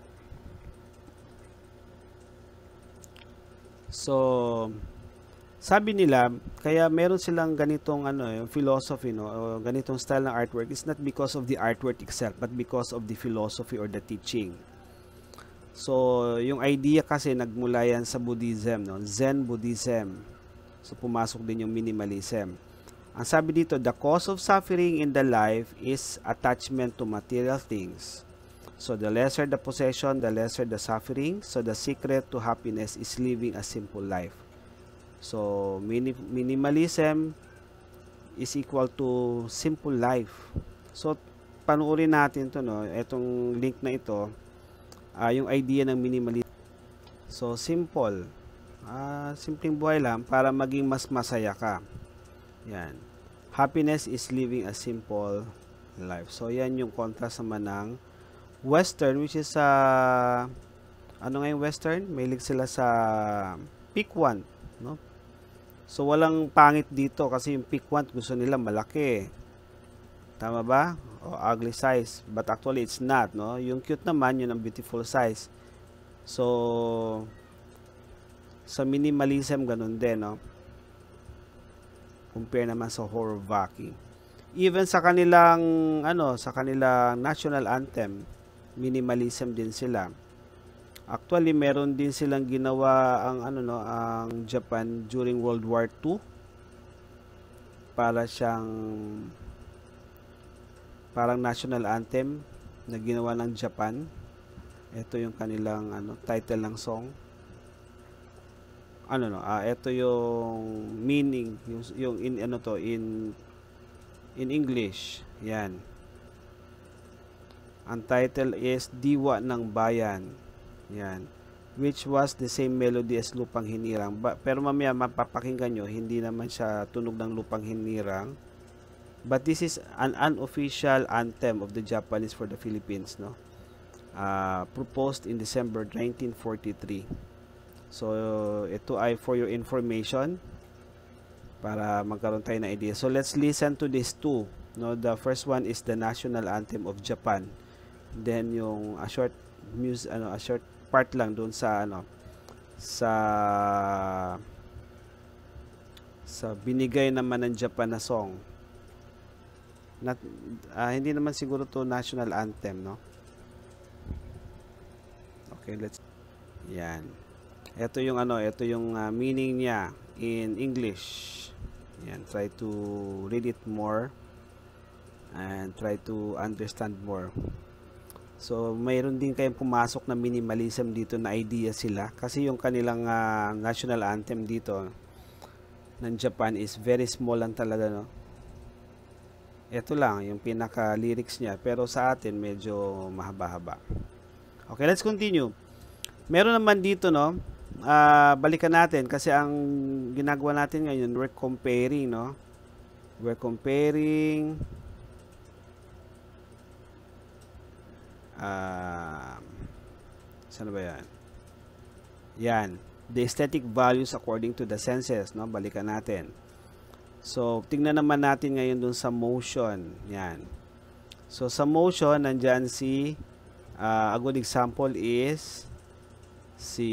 So, sabi nila, kaya meron silang ganitong ano, yung philosophy, no, o ganitong style ng artwork. It's not because of the artwork itself, but because of the philosophy or the teaching. So, yung idea kasi nagmula yan sa Buddhism, no? Zen Buddhism. So, pumasok din yung minimalism. Ang sabi dito, the cause of suffering in the life is attachment to material things. So, the lesser the possession, the lesser the suffering. So, the secret to happiness is living a simple life. So, mini minimalism is equal to simple life. So, panuorin natin to, no? Itong link na ito. Uh, yung idea ng minimalism. So, simple. Uh, simpleng buhay lang para maging mas masaya ka. Yan. Happiness is living a simple life. So, yan yung contrast naman ng Western, which is sa uh, ano nga yung Western? Mahilig sila sa pick one, no? So, walang pangit dito kasi yung pick one gusto nila malaki. Tama ba? O ugly size, but actually it's not, no? Yung cute naman, yun ang beautiful size. So, sa minimalism, ganun din, no? Compare naman sa horror vaki. Even sa kanilang, ano, sa kanilang national anthem, minimalism din sila. Actually, meron din silang ginawa ang, ano, no, ang Japan during World War Two. Para siyang parang national anthem na ginawa ng Japan. Ito yung kanilang ano, title ng song. Ano no, ah ito yung meaning, yung, yung in ano to in in English. Yan. Ang title is Diwa ng Bayan. Yan. Which was the same melody as Lupang Hinirang. Ba, pero mamaya mapapakinggan nyo, hindi naman siya tunog ng Lupang Hinirang. But this is an unofficial anthem of the Japanese for the Philippines, no? Uh, proposed in December nineteen forty-three. So ito ay for your information para magkaroon tayo ng idea. So let's listen to these two. No, the first one is the national anthem of Japan. Then yung a short music, ano, a short part lang doon sa ano sa sa binigay naman ng Japan na song. Not, uh, hindi naman siguro to national anthem, no? Okay, let's yan. Ito yung ano, ito yung uh, meaning niya in English. Yan, try to read it more and try to understand more. So, mayroon din kayong pumasok na minimalism dito na idea sila kasi yung kanilang uh, national anthem dito ng Japan is very small lang talaga, no? Ito lang yung pinaka lyrics niya, pero sa atin medyo mahaba-haba. Okay, let's continue. Meron naman dito, no? Uh, balikan natin kasi ang ginagawa natin ngayon, we're comparing, no? We're comparing uh, saan ba yan? Yan, the aesthetic values according to the senses, no? Balikan natin. So, tingnan naman natin ngayon dun sa motion. Yan. So, sa motion, nandyan si uh, a good example is si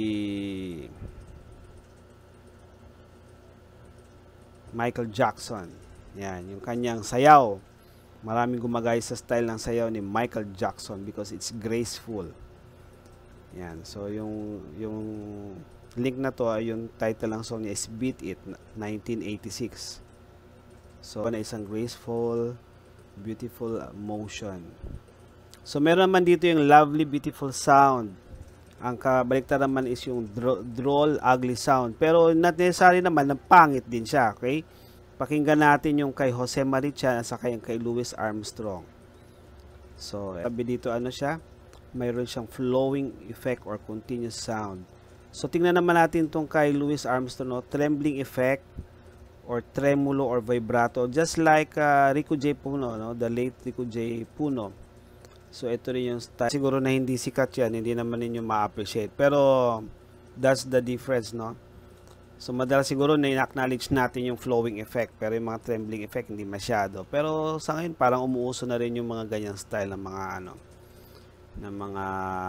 Michael Jackson. Yan, yung kanyang sayaw. Maraming gumagaya sa style ng sayaw ni Michael Jackson because it's graceful. Yan, so yung yung link na to ay yung title ng song niya is Beat It, nineteen eighty-six. So, na isang graceful, beautiful motion. So, meron naman dito yung lovely, beautiful sound. Ang kabaliktad naman is yung droll, ugly sound. Pero not necessary naman, pangit din siya, okay? Pakinggan natin yung kay Jose Marichan at saka yung kay Louis Armstrong. So, sabi dito ano siya? Mayroon siyang flowing effect or continuous sound. So, tingnan naman natin itong kay Louis Armstrong, no? Trembling effect or tremulo or vibrato, just like uh, Rico J. Puno, no? The late Rico J. Puno. So, ito rin yung style. Siguro na hindi sikat yan, hindi naman ninyo ma-appreciate. Pero, that's the difference, no? So, madalas siguro na in-acknowledge natin yung flowing effect, pero yung mga trembling effect, hindi masyado. Pero, sa ngayon, parang umuuso na rin yung mga ganyang style ng mga, ano, ng mga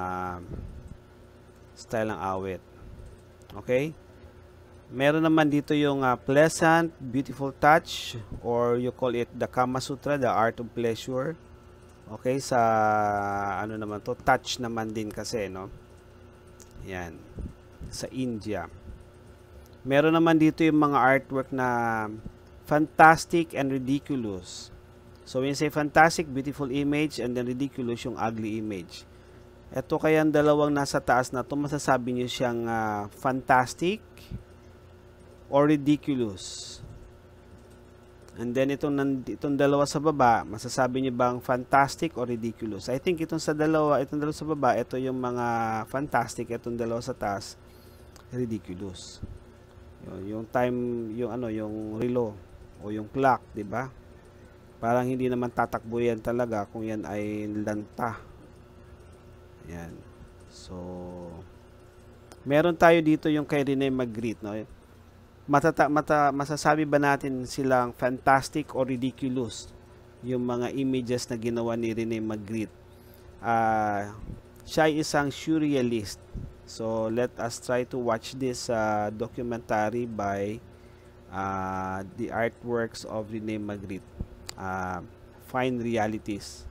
style ng awit. Okay? Meron naman dito yung uh, pleasant, beautiful touch, or you call it the Kama Sutra, the art of pleasure. Okay, sa ano naman to, touch naman din kasi, no? Yan, sa India. Meron naman dito yung mga artwork na fantastic and ridiculous. So, when you say fantastic, beautiful image, and then ridiculous, yung ugly image. Ito kaya ang dalawang nasa taas na to, masasabi nyo siyang uh, fantastic or ridiculous. And then itong, itong dalawa sa baba, masasabi niyo bang fantastic or ridiculous? I think itong sa dalawa, itong dalawa sa baba, ito yung mga fantastic, itong dalawa sa taas, ridiculous. Yung, yung time, yung ano, yung relo o yung clock, 'di ba? Parang hindi naman tatakbo yan talaga kung yan ay lanta. Yan. So, meron tayo dito yung kay Rene Magritte, no? Matata, mata, masasabi ba natin silang fantastic or ridiculous yung mga images na ginawa ni Rene Magritte? Uh, siya ay isang surrealist. So, let us try to watch this uh, documentary by uh, the artworks of Rene Magritte. Uh, Fine Realities.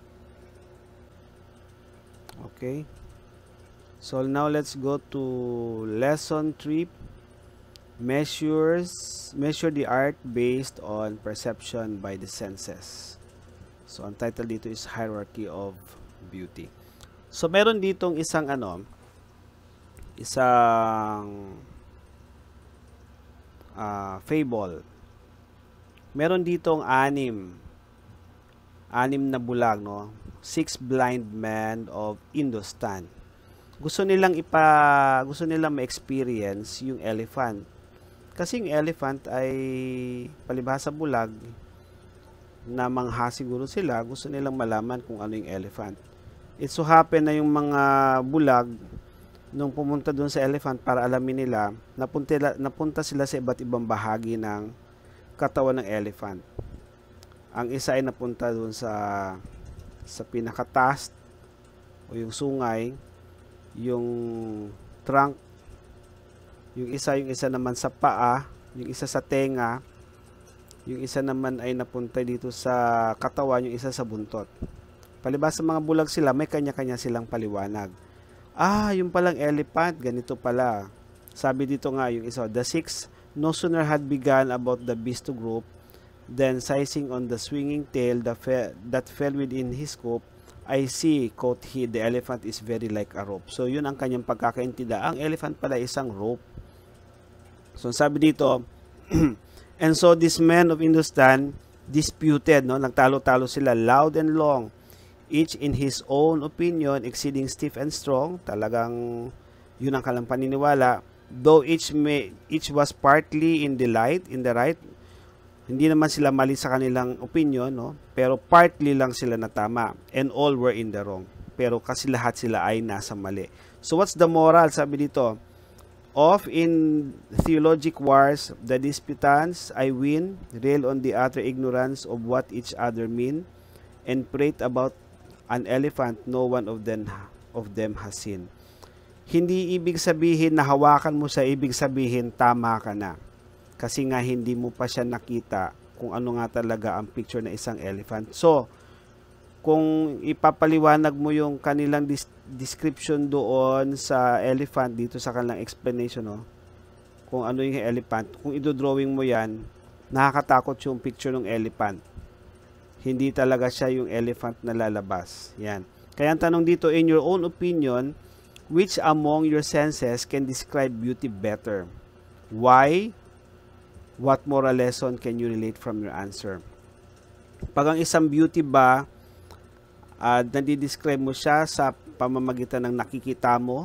Okay. So, now let's go to lesson three. Measures, measure the art based on perception by the senses. So, ang title dito is Hierarchy of Beauty. So, meron ditong isang ano, isang uh, fable. Meron ditong anim, anim na bulag, no? Six blind men of Hindustan. Gusto nilang ipa, gusto nilang ma-experience yung elephant. Kasi yung elephant ay palibhasa bulag na mangha siguro sila, gusto nilang malaman kung ano yung elephant. It so happen na yung mga bulag nung pumunta doon sa elephant para alamin nila, napunta, napunta sila sa iba't ibang bahagi ng katawan ng elephant. Ang isa ay napunta doon sa sa pinakataas o yung sungay, yung trunk, yung isa yung isa naman sa paa, yung isa sa tenga, yung isa naman ay napunta dito sa katawan, yung isa sa buntot. Palibas sa mga bulag sila, may kanya-kanya silang paliwanag. Ah, yung palang elephant, ganito pala. Sabi dito nga yung isa, the six no sooner had begun about the beast to group, then sizing on the swinging tail the fe that fell within his scope, I see, quote he, the elephant is very like a rope. So, yun ang kanyang pagkakaintindi. Ang elephant pala isang rope. So, sabi dito, and so this men of Hindustan disputed, no? Nagtalo-talo sila loud and long, each in his own opinion, exceeding stiff and strong. Talagang yun ang kalang paniniwala. Though each may, each was partly in the light, in the right. Hindi naman sila mali sa kanilang opinion, no? Pero partly lang sila na tama. And all were in the wrong. Pero kasi lahat sila ay nasa mali. So what's the moral? Sabi dito, of in theologic wars, the disputants I win, rail on the utter ignorance of what each other mean, and prate about an elephant no one of them, of them has seen. Hindi ibig sabihin na hawakan mo sa ibig sabihin tama ka na. Kasi nga hindi mo pa siya nakita kung ano nga talaga ang picture ng isang elephant. So, kung ipapaliwanag mo yung kanilang description doon sa elephant, dito sa kanilang explanation, no? Kung ano yung elephant, kung idodrawing mo yan, nakakatakot yung picture ng elephant. Hindi talaga siya yung elephant na lalabas. Yan. Kaya ang tanong dito, in your own opinion, which among your senses can describe beauty better? Why? What moral lesson can you relate from your answer? Pag ang isang beauty ba, uh, nadi-describe mo siya sa pamamagitan ng nakikita mo,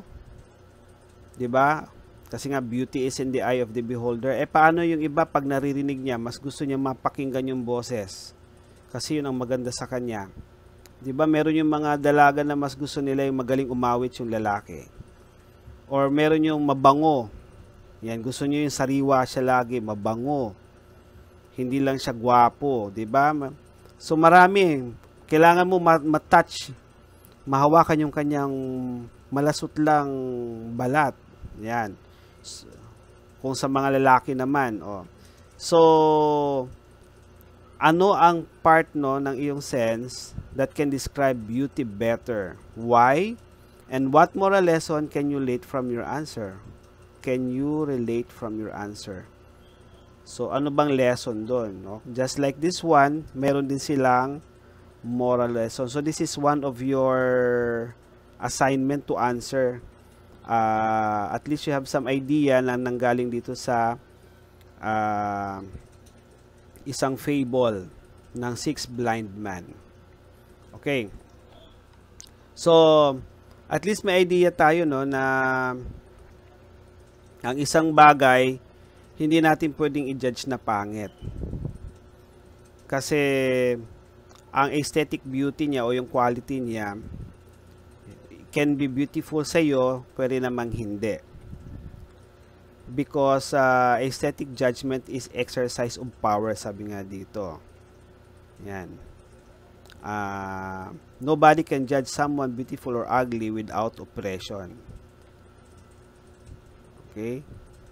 di ba? Kasi nga, beauty is in the eye of the beholder. Eh, paano yung iba pag naririnig niya, mas gusto niya mapakinggan yung boses? Kasi yun ang maganda sa kanya. Di ba, meron yung mga dalaga na mas gusto nila yung magaling umawit yung lalaki. Or meron yung mabango. Yan, gusto niyo yung sariwa siya lagi, mabango. Hindi lang siya gwapo, 'di ba? So marami, kailangan mo ma-touch, mahawakan yung kanyang malasot lang balat. Yan. Kung sa mga lalaki naman, oh. So ano ang part, no, ng iyong sense that can describe beauty better? Why? And what moral lesson can you relate from your answer? Can you relate from your answer? So, ano bang lesson doon? No? Just like this one, meron din silang moral lesson. So, this is one of your assignment to answer. Uh, at least you have some idea na nanggaling dito sa uh, isang fable ng Six Blind Man. Okay. So, at least may idea tayo, no, na ang isang bagay, hindi natin pwedeng i-judge na pangit. Kasi, ang aesthetic beauty niya o yung quality niya, can be beautiful sa iyo, pwede namang hindi. Because, uh, aesthetic judgment is exercise of power, sabi nga dito. Yan. Uh, nobody can judge someone beautiful or ugly without oppression. Okay?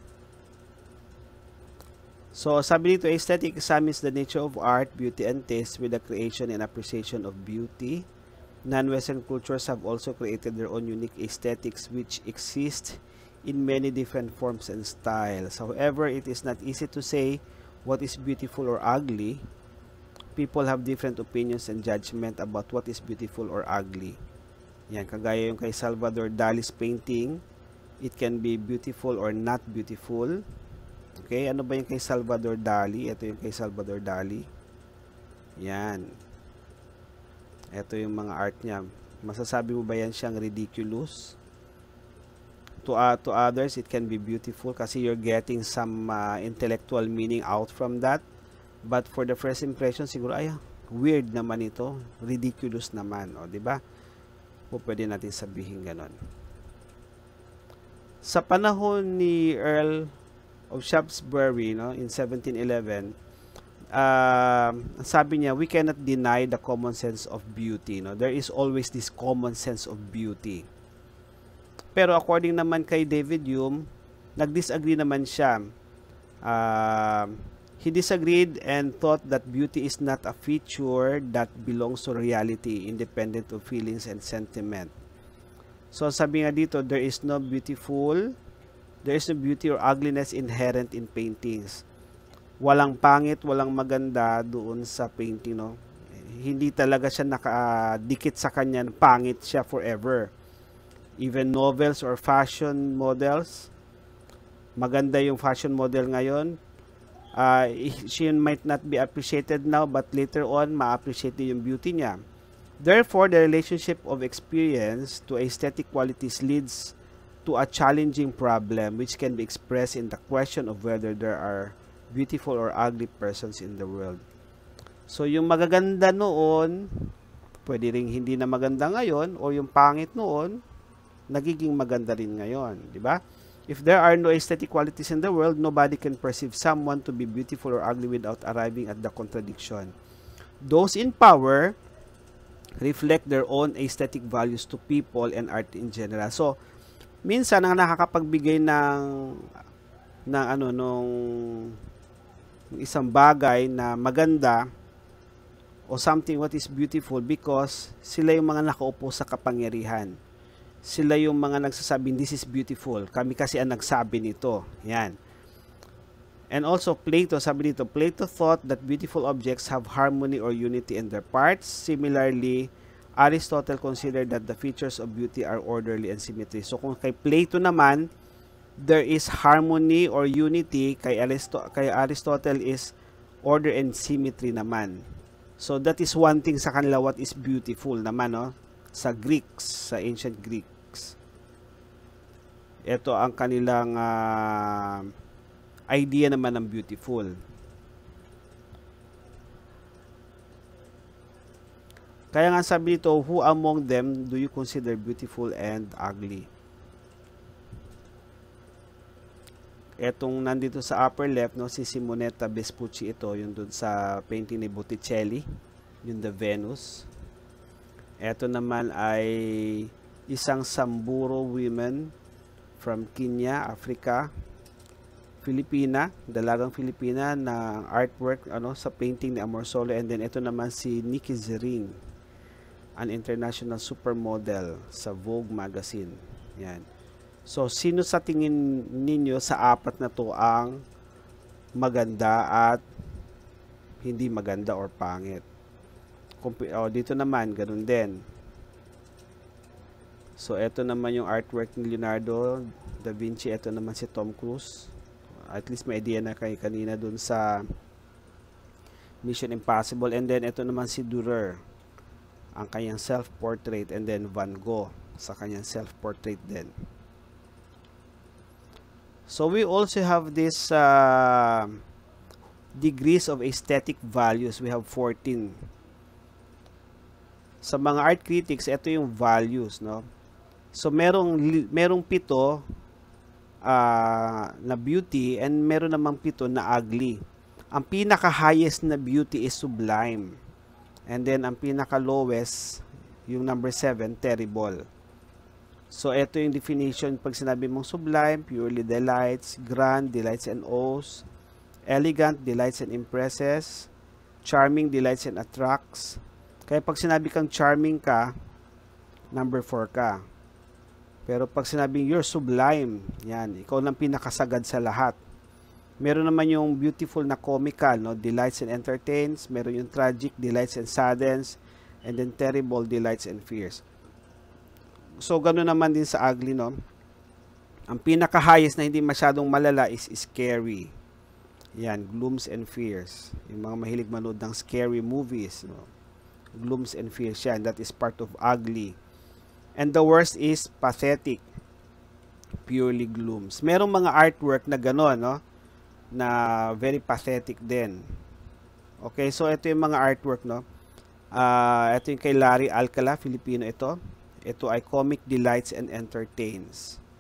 So, sabi dito, aesthetic examines the nature of art, beauty, and taste with the creation and appreciation of beauty. Non-Western cultures have also created their own unique aesthetics which exist in many different forms and styles. However, it is not easy to say what is beautiful or ugly. People have different opinions and judgment about what is beautiful or ugly. Yan, kagaya yung kay Salvador Dali's painting. It can be beautiful or not beautiful. Okay, ano ba yung kay Salvador Dali? Ito yung kay Salvador Dali. Yan. Ito yung mga art niya. Masasabi mo ba yan siyang ridiculous? To, uh, to others, it can be beautiful kasi you're getting some uh, intellectual meaning out from that. But for the first impression, siguro, ay, weird naman ito. Ridiculous naman. O, diba? O, pwede natin sabihin ganon. Sa panahon ni Earl of Shaftesbury, no, in seventeen eleven, uh, sabi niya, we cannot deny the common sense of beauty. No? There is always this common sense of beauty. Pero according naman kay David Hume, nag-disagree naman siya. Uh, he disagreed and thought that beauty is not a feature that belongs to reality, independent of feelings and sentiment. So sabi nga dito, there is no beautiful, there is no beauty or ugliness inherent in paintings. Walang pangit, walang maganda doon sa painting, no? Hindi talaga siya nakadikit sa kanya, pangit siya forever. Even novels or fashion models, maganda yung fashion model ngayon, uh, she might not be appreciated now, but later on, ma-appreciate yung beauty niya. Therefore, the relationship of experience to aesthetic qualities leads to a challenging problem which can be expressed in the question of whether there are beautiful or ugly persons in the world. So, yung magaganda noon, pwede ring hindi na maganda ngayon, o yung pangit noon, nagiging maganda rin ngayon, di ba? If there are no aesthetic qualities in the world, nobody can perceive someone to be beautiful or ugly without arriving at the contradiction. Those in power reflect their own aesthetic values to people and art in general. So, minsan ang nakakapagbigay ng ng ano nung isang bagay na maganda o something what is beautiful because sila yung mga nakaupo sa kapangyarihan. Sila yung mga nagsasabing, this is beautiful. Kami kasi ang nagsabi nito. Yan. And also, Plato, sabi dito, Plato thought that beautiful objects have harmony or unity in their parts. Similarly, Aristotle considered that the features of beauty are orderly and symmetry. So, kung kay Plato naman, there is harmony or unity, kay, Aristo kay Aristotle is order and symmetry naman. So, that is one thing sa kanila what is beautiful naman, no? Sa Greeks, sa ancient Greeks. Ito ang kanilang uh, idea naman ng beautiful. Kaya nga sabi dito, who among them do you consider beautiful and ugly? Etong nandito sa upper left, no, si Simonetta Vespucci ito, yung dun sa painting ni Botticelli, yung The Venus. Ito naman ay isang Samburu woman from Kenya, Africa, Filipina, dalagang Filipina na artwork ano sa painting ni Amorsolo. And then ito naman si Nikki Zering, an international supermodel sa Vogue magazine. Yan. So, sino sa tingin ninyo sa apat na to ang maganda at hindi maganda or pangit? Oh, dito naman, ganun din. So, ito naman yung artwork ni Leonardo da Vinci. Ito naman si Tom Cruise. At least may idea na kayo kanina dun sa Mission Impossible. And then, ito naman si Dürer, ang kanyang self-portrait. And then, Van Gogh sa kanyang self-portrait din. So, we also have this uh, degrees of aesthetic values. We have fourteen. Sa mga art critics, ito yung values, no? So, merong, merong pito uh, na beauty and meron namang pito na ugly. Ang pinaka-highest na beauty is sublime. And then, ang pinaka-lowest, yung number seven, terrible. So, ito yung definition. Pag sinabi mong sublime, purely delights, grand, delights and awes, elegant, delights and impresses, charming, delights and attracts. Kaya pag sinabi kang charming ka, number four ka. Pero pag sinabing you're sublime, yan, ikaw lang pinakasagad sa lahat. Meron naman yung beautiful na comical, no? Delights and entertains. Meron yung tragic, delights and saddens. And then terrible, delights and fears. So, gano'n naman din sa ugly, no? Ang pinaka-highest na hindi masyadong malala is scary. Yan, glooms and fears. Yung mga mahilig manood ng scary movies, no? Glooms and fears yan. That is part of ugly. And the worst is pathetic. Purely glooms. Merong mga artwork na gano'n, no? Na very pathetic din. Okay, so ito yung mga artwork, no? Uh, ito yung kay Larry Alcala, Filipino ito. Ito ay Comic Delights and Entertains.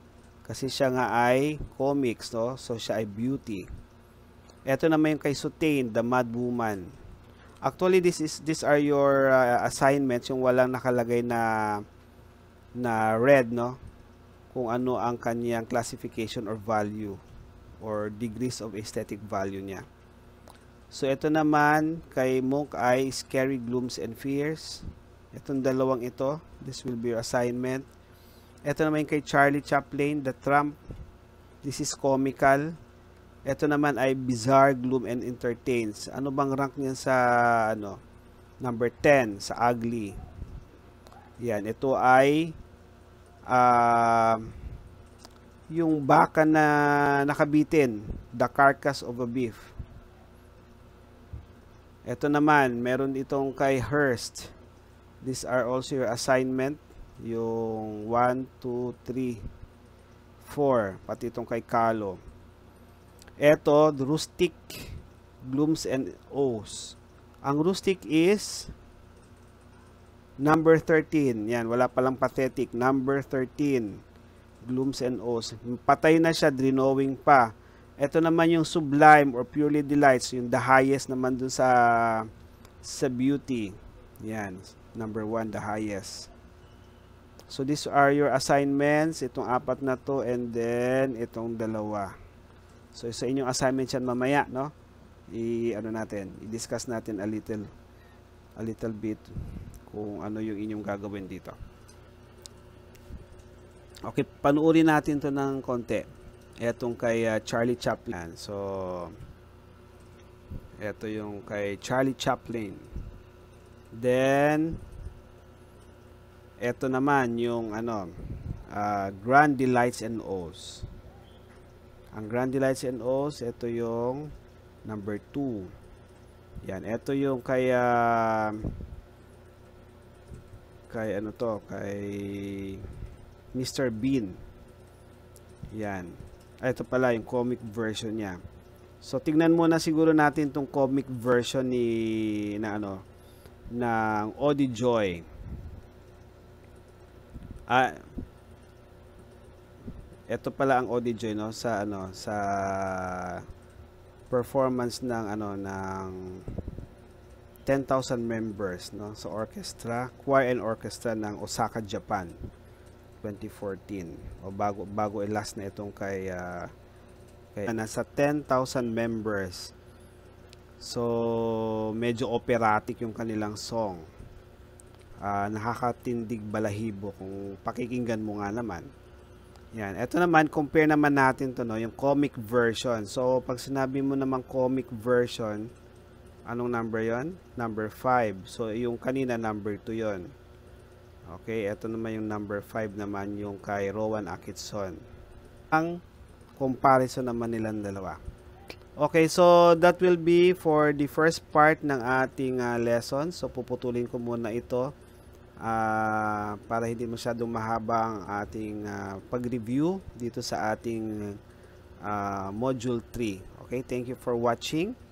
Kasi siya nga ay comics, no? So, siya ay beauty. Ito naman yung kay Sutain, the Mad Woman. Actually, this is these are your uh, assignments, yung walang nakalagay na na red, no? Kung ano ang kanyang classification or value or degrees of aesthetic value niya. So, ito naman kay Monk ay Scary Glooms and Fears. Itong dalawang ito, this will be your assignment. Ito naman kay Charlie Chaplin, The Trump. This is comical. Ito naman ay Bizarre, Gloom, and Entertains. Ano bang rank niyan sa ano? Number ten, sa ugly. Yan, ito ay uh, yung baka na nakabitin, The Carcass of a Beef. Ito naman, meron itong kay Hearst. These are also your assignment. Yung one, two, three, four. Pati itong kay Kalo. Ito, Rustic, Glooms and O's. Ang Rustic is number thirteen. Yan, wala palang pathetic. Number thirteen. Glooms and O's. Patay na siya, drawing pa. Ito naman yung Sublime or Purely Delights. Yung the highest naman dun sa sa beauty. Yan, number one, the highest. So, these are your assignments. Itong apat na to and then itong dalawa. So, sa inyong assignment yan mamaya, no? I, ano natin, i-discuss natin a little, a little bit kung ano yung inyong gagawin dito. Okay, panuorin natin to ng konti. Etong kay uh, Charlie Chaplin. So, eto yung kay Charlie Chaplin. Then, eto naman yung ano, uh, Grand Delights and O's. Ang Grand Delights and O's, ito yung number two. Yan, ito yung kay uh, kay ano to, kay Mister Bean. Yan. Ito pala yung comic version niya. So tingnan muna siguro natin tong comic version ni na ano ng Odi Joy. Ah, ito pala ang Odi Joy, no, sa ano sa performance ng ano ng ten thousand members, no, sa orchestra, choir and orchestra ng Osaka, Japan, twenty fourteen. O bago bago last na itong kay uh, kay nasa ten thousand members. So medyo operatic yung kanilang song. Uh, nakakatindig balahibo kung pakikinggan mo nga naman. Yan, ito naman, compare naman natin to, no, yung comic version. So, pag sinabi mo naman comic version, anong number yon? Number five. So, yung kanina, number two yon. Okay, ito naman yung number five naman, yung kay Rowan Atkinson. Ang comparison naman nilang dalawa. Okay, so that will be for the first part ng ating uh, lesson. So, puputulin ko muna ito. Uh, para hindi masyadong mahaba ang ating uh, pag-review dito sa ating uh, module three. Okay, thank you for watching.